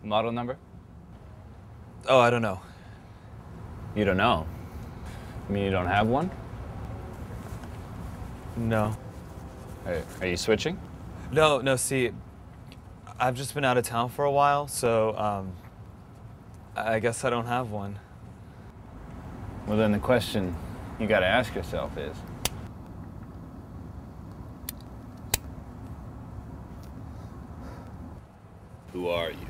Model number? Oh, I don't know. You don't know? You mean you don't have one? No. Are you switching? No, see, I've just been out of town for a while, so, I guess I don't have one. Well, then the question you gotta ask yourself is, who are you?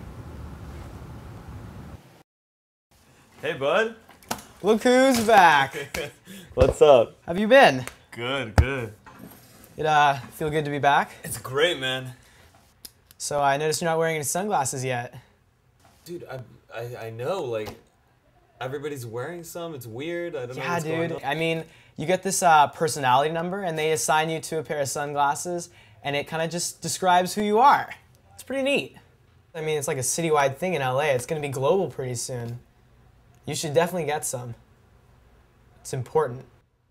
Hey, bud. Look who's back. What's up? Have you been? Good. It feel good to be back? It's great, man. So I noticed you're not wearing any sunglasses yet. Dude, I know, like, everybody's wearing some. It's weird. I don't know what's going on. I mean, you get this personality number, and they assign you to a pair of sunglasses, and it kind of just describes who you are. It's pretty neat. I mean, it's like a citywide thing in LA. It's going to be global pretty soon. You should definitely get some. It's important.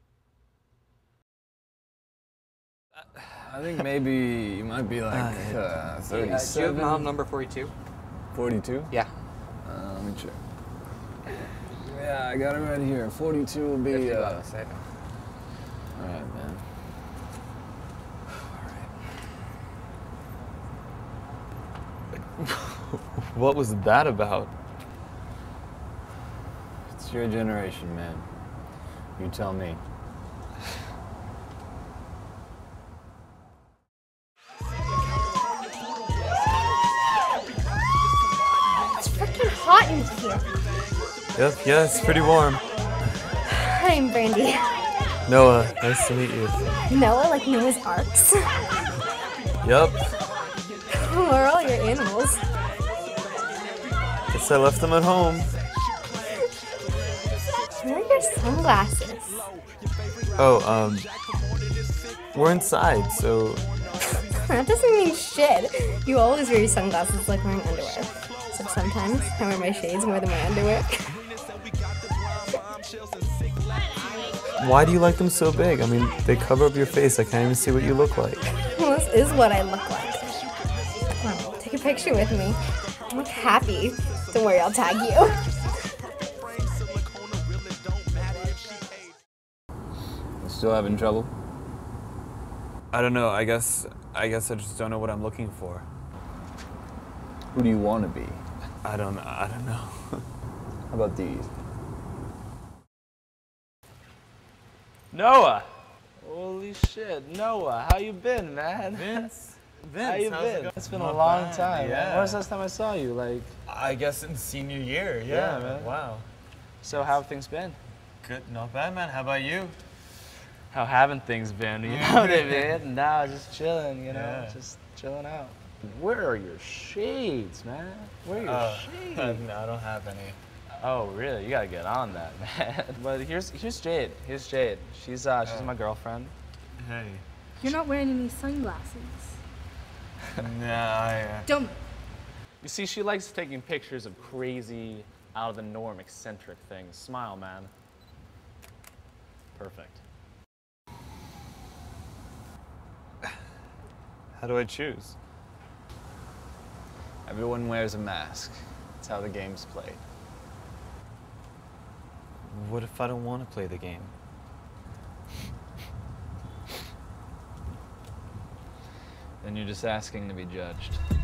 I think maybe you might be like 37. Do you have model number 42? 42? Yeah. Let me check. Yeah, I got it right here. 42 will be. $50, All right, man. What was that about? It's your generation, man. You tell me. It's freaking hot in here. Yep, yeah, it's pretty warm. I'm Brandy. Noah, nice to meet you. Noah, like Noah's Arks. Yep. Where are all your animals? Guess I left them at home. Where are your sunglasses? Oh, we're inside, so... That doesn't mean shit. You always wear your sunglasses like wearing underwear. Except sometimes I wear my shades more than my underwear. Why do you like them so big? I mean, they cover up your face. I can't even see what you look like. Well, this is what I look like. Come on, take a picture with me. I look happy. Don't worry, I'll tag you. You still having trouble? I don't know. I guess I just don't know what I'm looking for. Who do you want to be? I don't know. How about these? Noah! Holy shit, Noah, how you been, man? Vince, How you how's it been? going? It's been Not a long bad, time. yeah. Man. When was the last time I saw you? Like, I guess in senior year, yeah. man. Wow. so how have things been? Good, not bad, man. How about you? How haven't things been? You know what I mean? Nah, just chilling, you know, Yeah. just chilling out. Where are your shades, man? Where are your shades? No, I don't have any. Oh, really? You gotta get on that, man. But here's Jade. Here's Jade. She's my girlfriend. Hey. You're not wearing any sunglasses. Nah, Don't. You see, she likes taking pictures of crazy, out of the norm, eccentric things. Smile, man. Perfect. How do I choose? Everyone wears a mask. That's how the game's played. What if I don't want to play the game? Then you're just asking to be judged.